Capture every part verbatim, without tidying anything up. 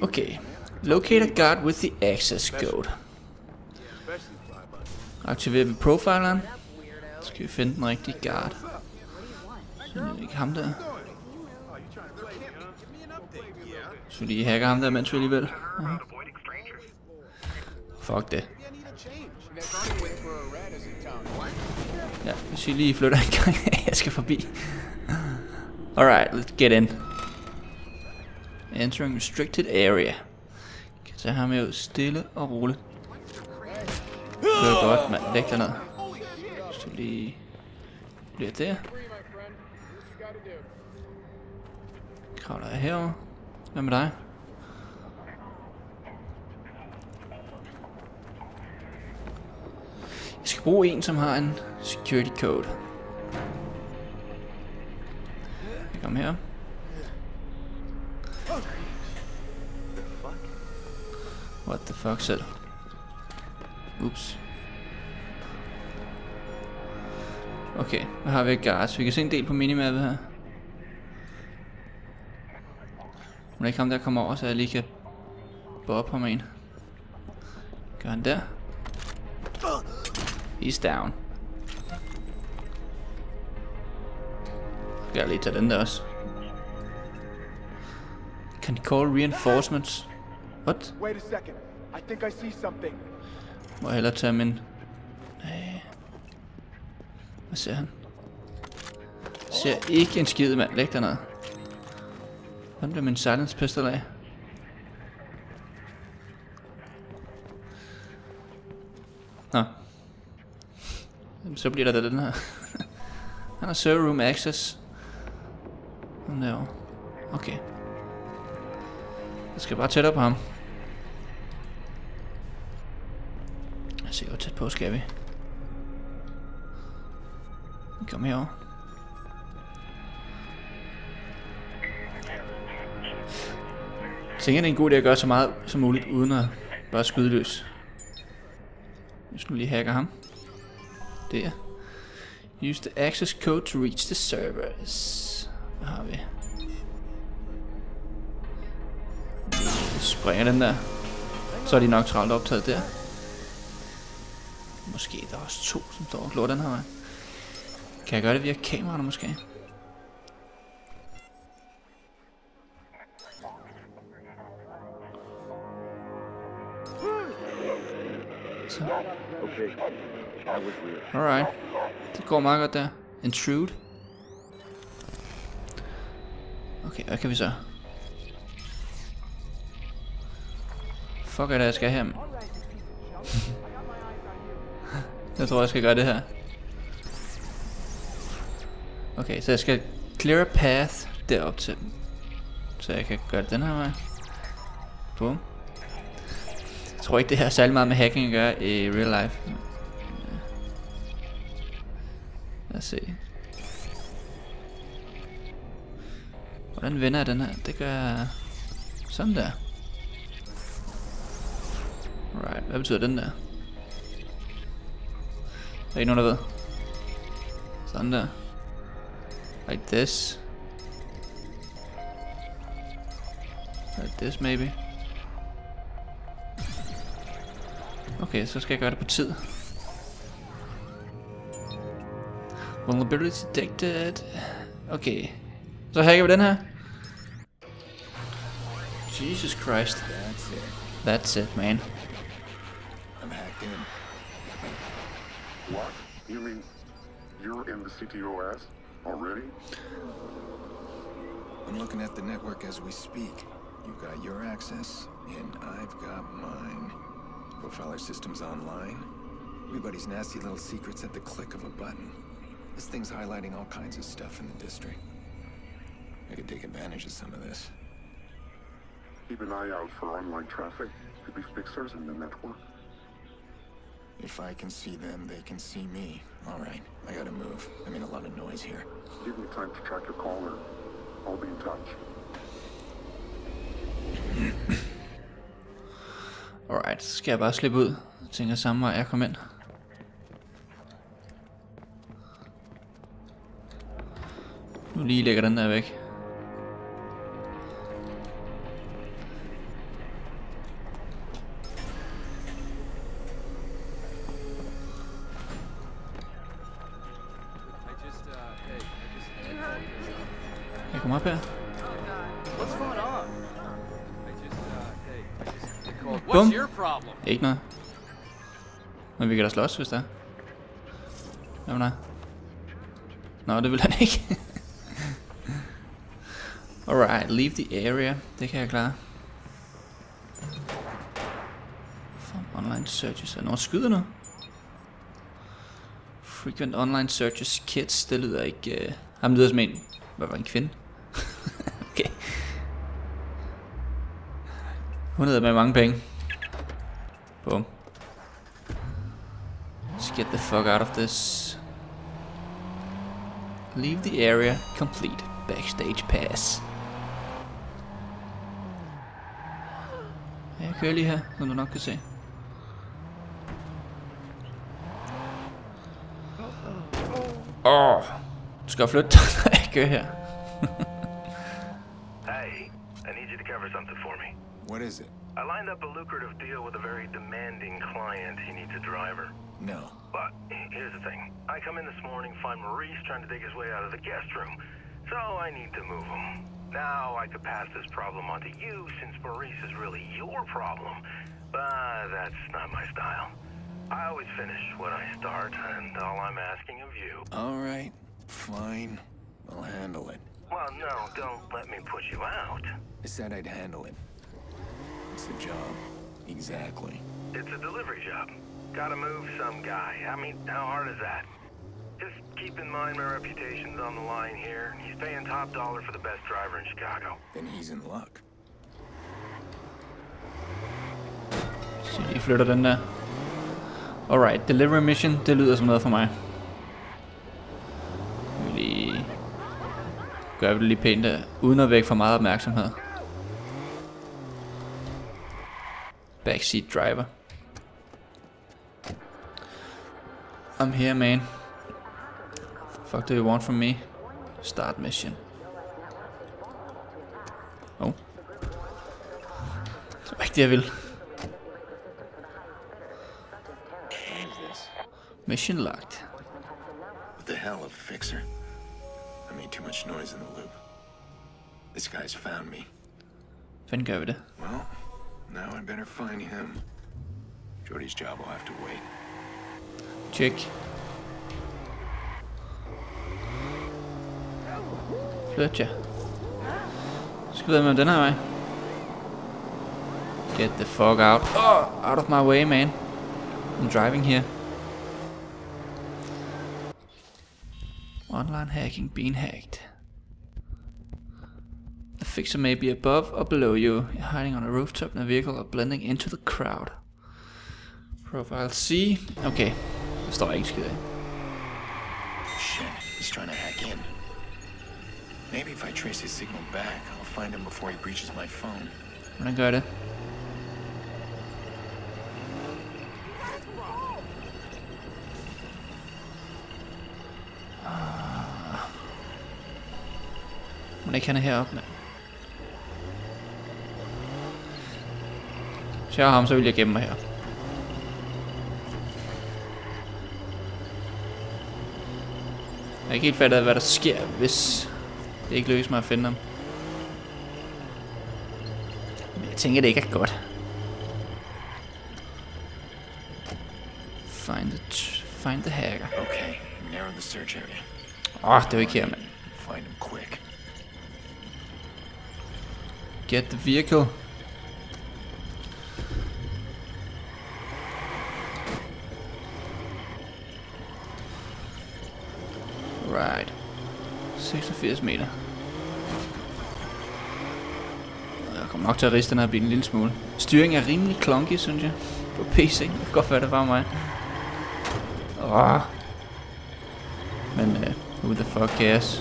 Okay. Locate a guard with the access code. Aktiver vi profileren. Så skal vi finde den rigtige guard. Så det er ikke ham der. Så vi lige hacker ham der, mens vi alligevel. Uh-huh. Fuck det. Ja, hvis vi lige flytter en gang, jeg skal forbi. Alright, let's get in. Entering restricted area. Kan tage ham ud stille og roligt. Det er godt, mand. Læg dig ned. Så lige bliver der. Kravler jeg herover. Hvad med dig? Jeg skal bruge en, som har en security code. Jeg kommer her. What the fuck selv? Ups. Okay, hvad har vi guards? Vi kan se en del på minimappet her. Må det ikke ham der kommer over, så jeg lige kan boppe ham en. Gør han der? He's down. Skal jeg lige tage den der også. Can call reinforcements. What? Wait a second. I think I see something. Må jeg hellere tage min... Nej. Hvad ser han? Ser ikke en skid, mand. Læg dig ned. Hvordan bliver min silence pistol af? Nå. Så bliver der den her. Han har server room access. Den derovre. Okay. Jeg skal bare tættere på ham. Jeg ser hvor tæt på skal vi. Kom herover. Jeg tænker det er en god idé at gøre så meget som muligt uden at bare skyde løs. Hvis nu lige hacker ham. Der. Use the access code to reach the servers. Hvad har vi? Vi springer den der. Så er de nok travlt optaget der. Måske der er også to, som står og glor den her vej. Kan jeg gøre det via kameraerne måske? Så. Alright. Det går meget godt der. Intrude. Okay, hvad kan vi så? Fuck er det jeg skal her? Jeg tror jeg skal gøre det her. Okay, så jeg skal clear a path derop til dem. Så jeg kan gøre det den her vej. Boom. Jeg tror ikke det her er særlig meget med hacking at gøre i real life. Lad os se. Hvordan vender jeg den her? Det gør jeg sådan der. Alright, hvad betyder den der? Der er ikke nogen der ved. Sådan der. Like this. Like this maybe. Okay, så skal jeg gøre det på tid. Vulnerability detected. Okay. Så hacker vi den her. Jesus Christ. That's it. That's it, man. I'm hacked in. What? You mean you're in the C T O S already? I'm looking at the network as we speak. You got your access, and I've got mine. Profiler systems online. Everybody's nasty little secrets at the click of a button. This thing's highlighting all kinds of stuff in the district. I could take advantage of some of this. Keep an eye out for online traffic. Could be fixers in the network. If I can see them, they can see me. All right, I gotta move. I mean, a lot of noise here. Give me time to track your caller. I'll be in touch. Alright, så skal jeg bare slippe ud. Jeg tænker samme vej jeg kom ind. Nu lige lægger den der væk. Kom op her. What's going on? I just, uh, hey, I just they called. Bum. What's your problem? Ikke noget. Men vi kan da slås, hvis der er. Hvad med dig? Nå, det vil han ikke. Alright, leave the area. Det kan jeg klare. From online searches. Er nogen skyder nu? Frequent online searches kits. Det lyder ikke... Uh... Ham lyder som en... Hvad var en kvinde? Okay. Hun hedder med mange penge. Bum. Let's get the fuck out of this. Leave the area complete. Backstage pass. Jeg kører lige her, som du nok kan se. Åh, oh, du skal flytte dig, når jeg kører her. Hey, I need you to cover something for me. What is it? I lined up a lucrative deal with a very demanding client. He needs a driver. No. But here's the thing. I come in this morning, find Maurice trying to dig his way out of the guest room. So I need to move him. Now I could pass this problem on to you since Maurice is really your problem. But that's not my style. I always finish what I start, and all I'm asking of you... All right, fine. I'll handle it. Well, no, don't let me put you out. I said I'd handle it. It's a job. Exactly. It's a delivery job. Gotta move some guy. I mean, how hard is that? Just keep in mind my reputation's on the line here. He's paying top dollar for the best driver in Chicago. Then he's in luck. Så de flytter den der. Alright, delivery mission, det lyder som noget for mig. Vi lige gør det lige pænt der, uden at vække for meget opmærksomhed. Backseat driver. I'm here, man. Fuck do you want from me? Start mission. Oh. Det var ikke det, jeg ville. Mission locked. What the hell, a fixer? I made too much noise in the loop. This guy's found me. Fanden gør vi det? Well, now I better find him. Jordy's job will have to wait. Check. Flyt jer. Skal vi med den her vej? Get the fuck out. Oh, out of my way, man. I'm driving here. Online hacking being hacked. The fixer may be above or below you. You're hiding on a rooftop in a vehicle or blending into the crowd. Profile C. Okay. Det står ikke skid af. Shit, he's trying to hack in. Maybe if I trace his signal back, I'll find him before he breaches my phone. Hvordan gør jeg det? Men ikke han er heroppe, mand. Hvis jeg har ham, så vil jeg gemme mig her. Jeg er ikke helt fattet, hvad der sker, hvis det ikke lykkes mig at finde ham. Men jeg tænker, det ikke er godt. Find the, find the hacker. Okay, narrow the search area. Åh, oh, det er jo ikke her, mand. Find him quick. Get the vehicle. Right. seksogfirs meter. Jeg kommer nok til at riste den her bil en lille smule. Styringen er rimelig clunky, synes jeg. På P C. Det kan godt være, det var mig. Åh. Men uh, who the fuck cares?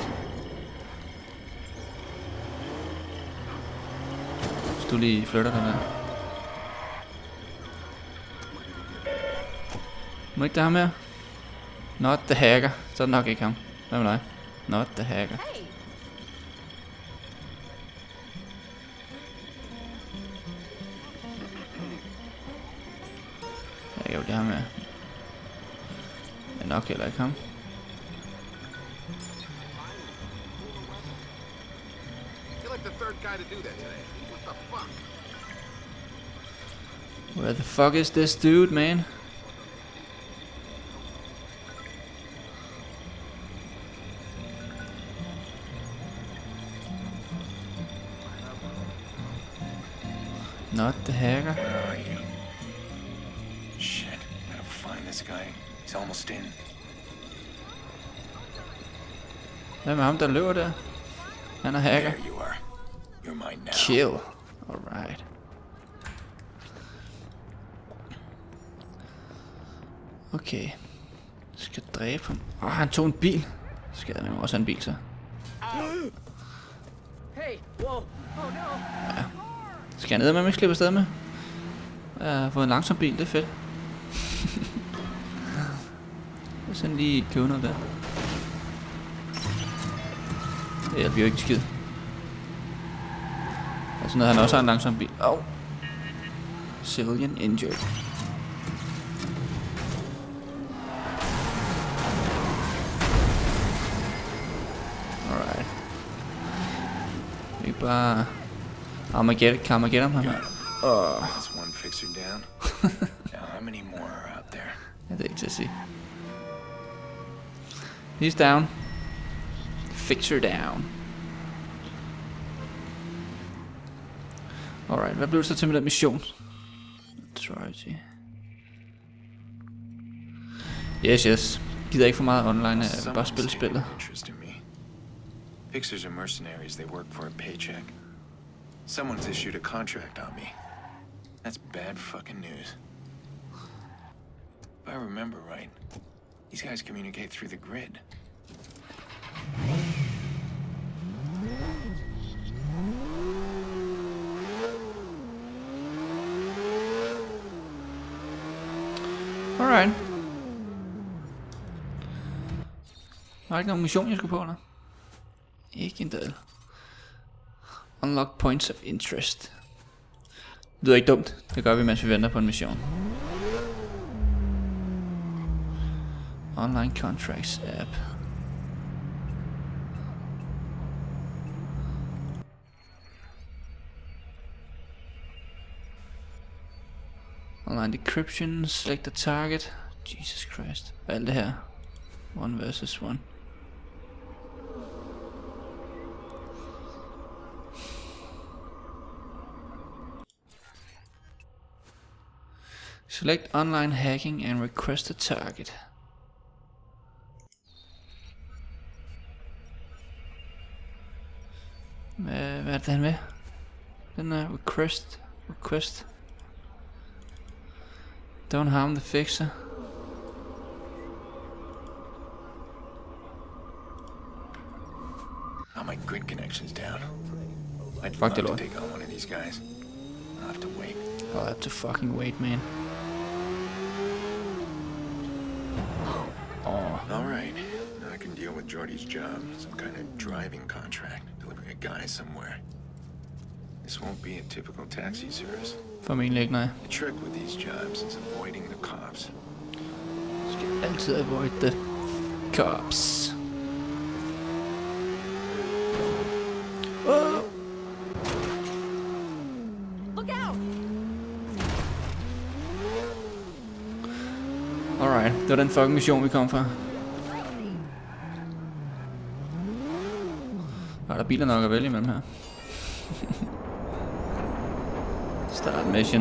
Hvis du lige flytter den der. Må ikke der ham her? Not the hacker. Så er det nok ikke ham. Hvad med dig? Not the hacker. Jeg kan jo det ham her. Det er nok heller ikke ham. like the third guy to do that today. What the fuck? Where the fuck is this dude, man? Not the hacker. Where are you? Shit, gotta find this guy. He's almost in. Hvem er ham, der løber der? Han er hacker. There you are. You're mine now. Kill. Alright. Okay. Skal dræbe ham. Åh, oh, han tog en bil. Skal jeg også have en bil så? Hey, whoa. Oh no. Ja. Skal jeg ned med mig slippe afsted med? Jeg har fået en langsom bil, det er fedt. Jeg sender lige købe noget der. Det hjælper jo ikke skid. Og sådan noget, han også har en langsom bil. Åh. Oh. Civilian injured. Alright. Vi bare... Armageddon, kan Armageddon ham her? Åh. That's one fixer down. Now how many more are out there? Ja, det er ikke til at sige. He's down. Fixer down. Alright, hvad blev det så til med den mission? Authority. Yes, yes. Gider ikke for meget online, jeg vil bare spille spillet. Fixers are mercenaries, they work for a paycheck. Someone's issued a contract on me. That's bad fucking news. If I remember right, these guys communicate through the grid. Alright. Var der ikke nogen mission, jeg skulle på, eller? Ikke en del. Unlock points of interest. Det lyder ikke dumt. Det gør vi, mens vi venter på en mission. Online contracts app. Online decryption, select a target. Jesus Christ. Hvad er alt det her? One versus one. Select online hacking and request a target. Hvad, hvad er det han med? Den er request. Request. Don't harm the fixer. Oh, my grid connection's down. I'd Fuck love the to take on one of these guys. I'll have to wait. I'll have to fucking wait, man. Oh. All right. Now I can deal with Jordy's job. Some kind of driving contract. Delivering a guy somewhere. This won't be a typical taxi service. Formentlig ikke, nej. The trick with these jobs is avoiding the cops. Skal altid avoid the cops. Oh. Look out! Alright, det var den fucking mission, vi kom fra. Er der biler nok at vælge imellem her? Start mission.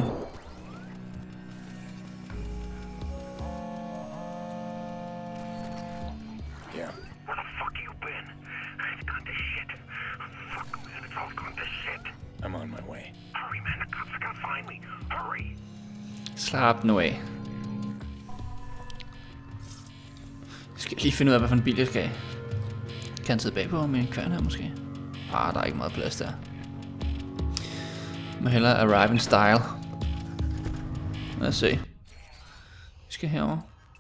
Yeah. Where the fuck you been? It's gone to shit. Fuck, man, it's all gone to shit. I'm on my way. Hurry, man, the cops are gonna find me. Hurry. Slap nu af. Skal jeg lige finde ud af, hvad for en bil jeg skal have. Kan jeg sidde bagpå med en kværn her måske? Ah, der er ikke meget plads der. Må hellere arrive in style. Lad os se. Vi skal herover.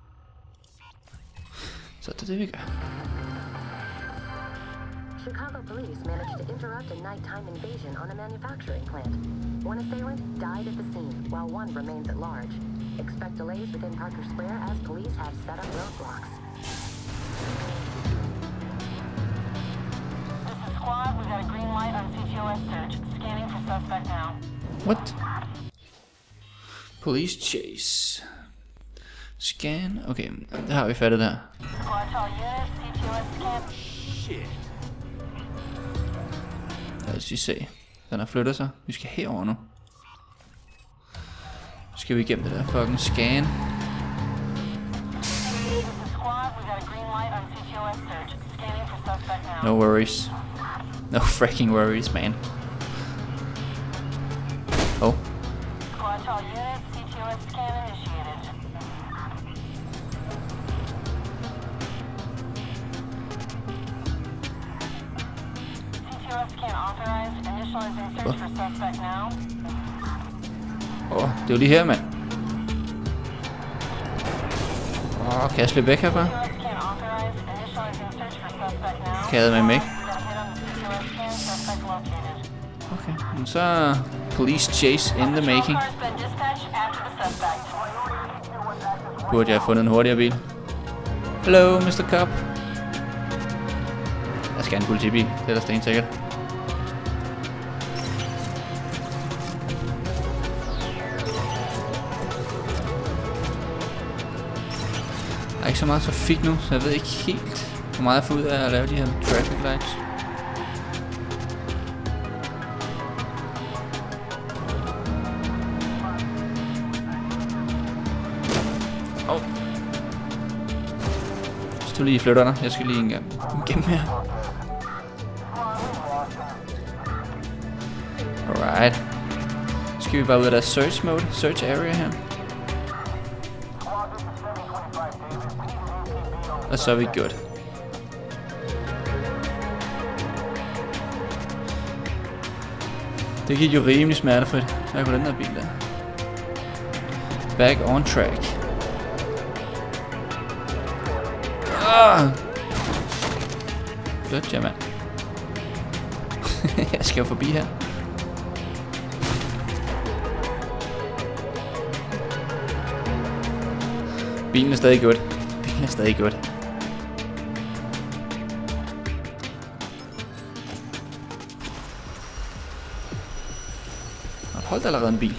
Så det er det vi gør. Chicago police managed to interrupt a nighttime invasion on a manufacturing plant. One assailant died at the scene, while one remains at large. Expect delays within Parker Square as police have set up roadblocks. This is Squad. We've got a green light on C T What? Police chase. Scan. Okay, det har vi fattet der. Lad os lige se. Den har flyttet sig. Vi skal herover nu. Så skal vi igennem det der fucking scan. No worries. No freaking worries, man. Oh. Åh, oh, det er jo lige her, mand. Åh, oh, kan jeg slippe væk herfra? Kan jeg med mig ikke? Okay, men så police chase in the making. Burde jeg have fundet en hurtigere bil? Hello, mister Cop. Jeg skal have en politibil, det er der stensikkert. Der er ikke så meget trafik nu, så jeg ved ikke helt, hvor meget jeg får ud af at lave de her traffic lights. Åh. Oh. Så du lige flytter dig. Jeg skal lige en gang igennem her. Alright. Så skal vi bare ud af der search mode, search area her. Og så er vi good. Det gik jo rimelig smertefrit. Jeg kunne den der bil der. Back on track. Ah! Blødt, ja, mand. Jeg skal jo forbi her. Bilen er stadig godt. Bilen er stadig godt. Hold da allerede en bil.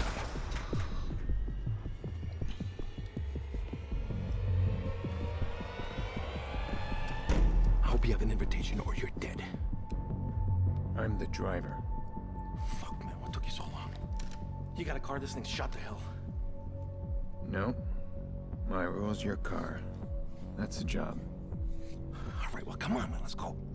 I hope you have an invitation or you're dead. I'm the driver. Fuck, man, what took you so long? You got a car, this thing's shot to hell. No. My rule's your car. That's the job. All right, well, come on, man, let's go.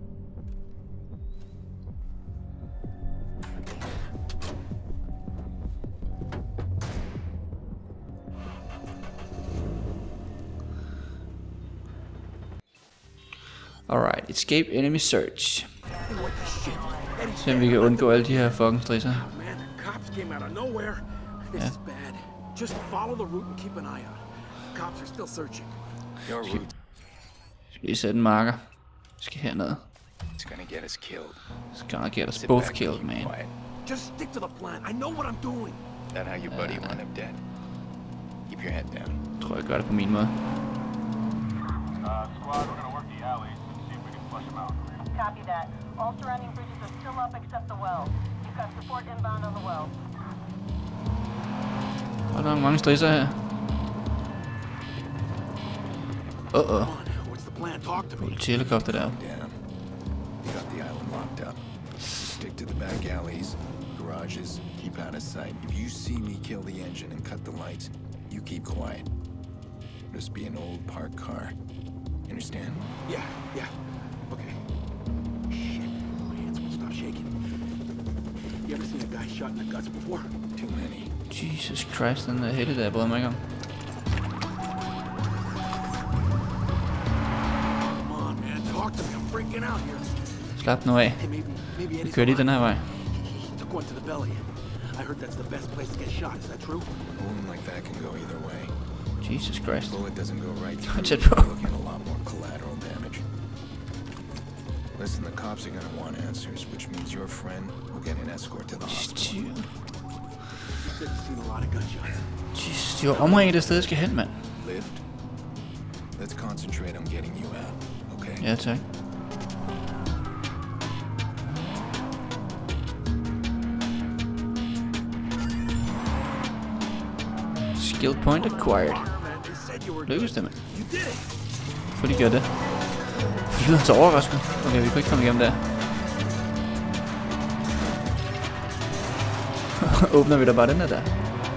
Alright, escape enemy search. Så vi kan undgå alle de her fucking stresser. Man, the cops came out of nowhere. This is bad. Just follow the route and keep an eye out. Cops are still searching. Your route. Skal lige sætte en marker. Skal herned. It's gonna get us killed. It's gonna get us both killed, man. Just stick to the plan. I know what I'm doing. That how your buddy wound up dead. Keep your head down. Jeg tror jeg gør det på min måde. Uh, squad, we're gonna work the alleys. See if we can flush them out. Copy that. All surrounding bridges are still up except the well. You've got support inbound on the well. Og der er mange stresser her. Uh-oh. What's the plan? Talk to me. Politihelikopter der. Down. We got the island locked up. Stick to the back alleys, garages, keep out of sight. If you see me kill the engine and cut the lights, you keep quiet. Just be an old parked car. Understand? Yeah, yeah. Okay. Shit, my hands won't stop shaking. You ever seen a guy shot in the guts before? Too many. Jesus Christ, den der helle der, jeg bryder mig ikke om. Come on, man, talk to me. I'm freaking out here. Slap nu af. Hey, maybe, maybe Eddie's Vi kører lige den her vej. He took one to the belly. I heard that's the best place to get shot. Is that true? A wound like that can go either way. Jesus Christ. Bullet doesn't go right through. Tæt på. You're looking at a lot more collateral damage. Listen, the cops are gonna want answers, which means your friend will get an escort to the hospital. You said you've seen a lot of gunshots. Jesus, de var omringet det sted, jeg skal hen, mand. Lift. Let's concentrate on getting you out, okay? Ja, tak. Skill point acquired. Lykkes det, mand. For de gør det. Det lyder så overraskende. Okay, vi kunne ikke komme igennem der. Åbner vi da bare den her der.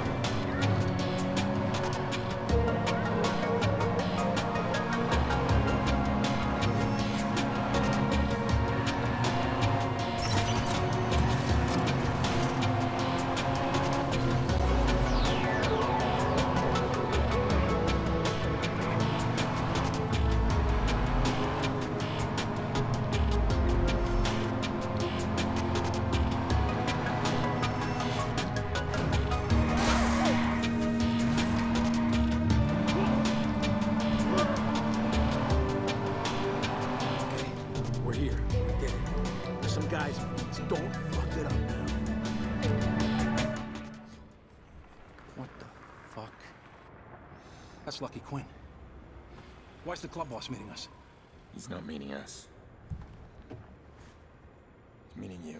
That's Lucky Quinn. Why's the club boss meeting us? He's not meeting us. He's meeting you.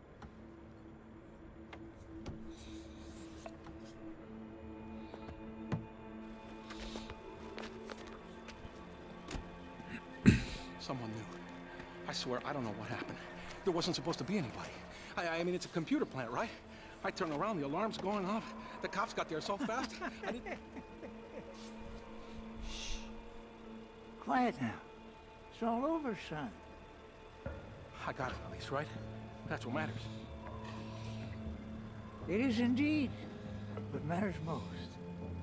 Someone knew. I swear, I don't know what happened. There wasn't supposed to be anybody. I, I mean, it's a computer plant, right? I turn around, the alarm's going off. The cops got there so fast. I didn't... Quiet now. It's all over, son. I got it, at least, right? That's what matters. It is indeed what matters most.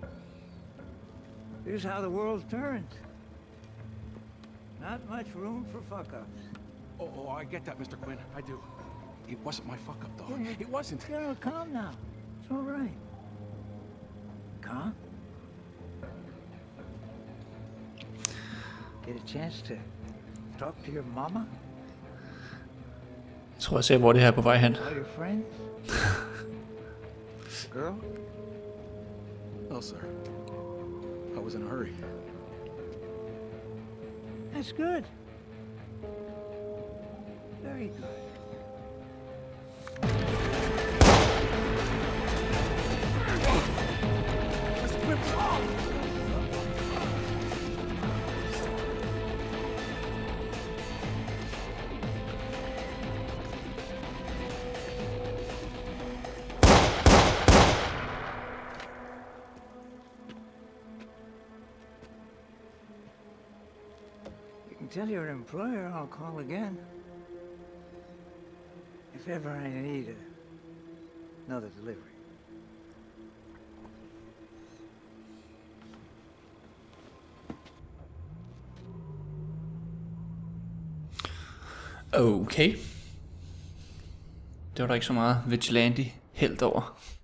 Here's how the world turns. Not much room for fuck-ups. Oh, oh, I get that, Mister Quinn. I do. It wasn't my fuck-up, though. Yeah, it wasn't. You know, calm now. It's all right. Calm? Get a chance to talk to your mama? Jeg tror, jeg ser, hvor det her er på vej hen. All your friends? Girl? No, sir. I was in a hurry. That's good. Very good. Tell your employer I'll call again. If ever I need a, another delivery. Okay. Det var der ikke så meget vigilante helt over.